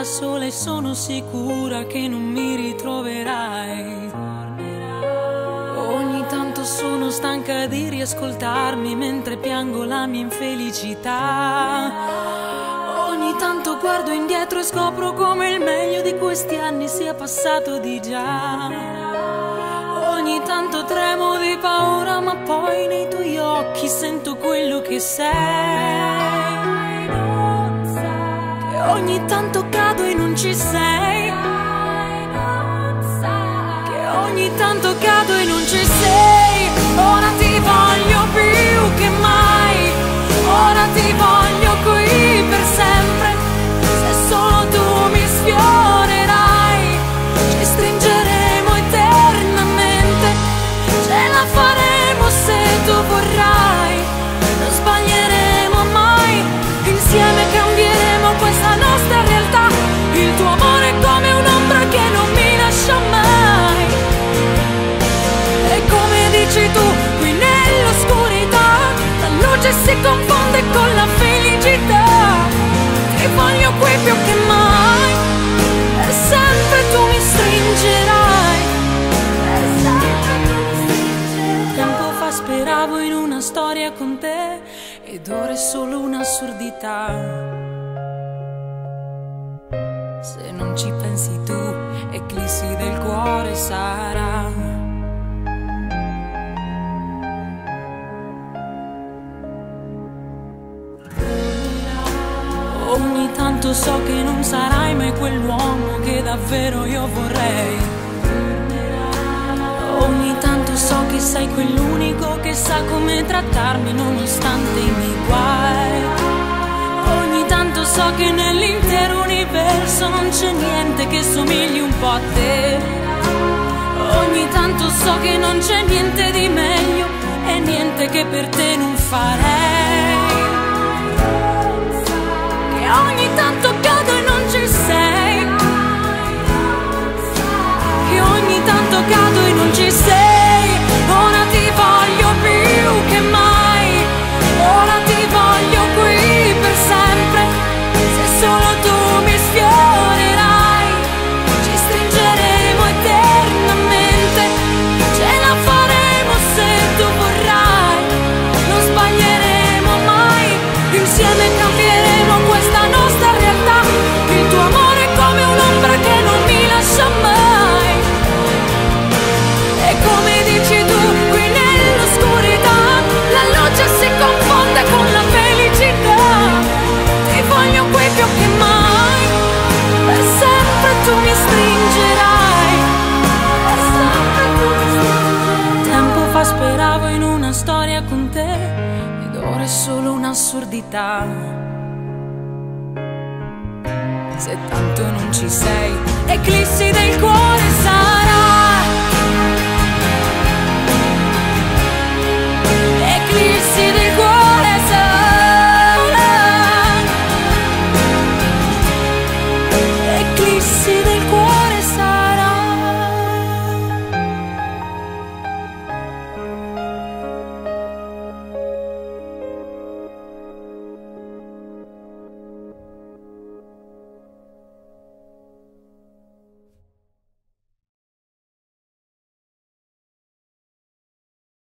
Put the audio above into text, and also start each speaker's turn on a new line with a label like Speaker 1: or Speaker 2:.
Speaker 1: da sola e sono sicura che non mi ritroverai. Ogni tanto sono stanca di riascoltarmi mentre piango la mia infelicità. Ogni tanto guardo indietro e scopro come il meglio di questi anni sia passato di già. Ogni tanto tremo di paura, ma poi nei tuoi occhi sento quello che sei. Che ogni tanto cado e non ci sei. Che ogni tanto cado e non ci sei. Ora ti voglio più che mai. Ora ti voglio qui per sempre. Se solo tu mi sfiorerai, ci stringeremo eternamente. Ce la faremo se tu vorrai. Non sbaglieremo mai. Insieme cambieremo questa nostra realtà. Il tuo amore è come un'ombra che non mi lascia mai. E come dici tu, qui nell'oscurità la luce si confonde con la felicità. Ti voglio qui più che mai. E sempre tu mi stringerai. E sempre tu mi stringerai. Tempo fa speravo in una storia con te, ed ora è solo un'assurdità. Se non ci pensi tu, eclissi del cuore sarà. Ogni tanto so che non sarai mai quell'uomo che davvero io vorrei. Ogni tanto so che sei quell'unico che sa come trattarmi nonostante i miei guai. Ogni tanto so che nell'intero universo non c'è niente che somigli un po' a te. Ogni tanto so che non c'è niente di meglio e niente che per te non farei. Che ogni tanto cado e non ci sei. Che ogni tanto cado e non ci sei. Ora ti voglio più che mai. Ora ti voglio qui per sempre. Se solo tu mi sfiorerai, ci stringeremo eternamente. Ce la faremo se tu vorrai. Non sbaglieremo mai. Insieme cambieremo questa nostra realtà. Il tuo amore è come un'ombra che non mi lascia mai. E come dici tu, qui nell'oscurità la luce si confonde con la felicità. Ti voglio qui più che mai. E sempre tu mi stringerai. E sempre tu mi stringerai. Tempo fa speravo in una storia con te, ed ora è solo un'assurdità. Se tanto non ci sei, eclissi del cuore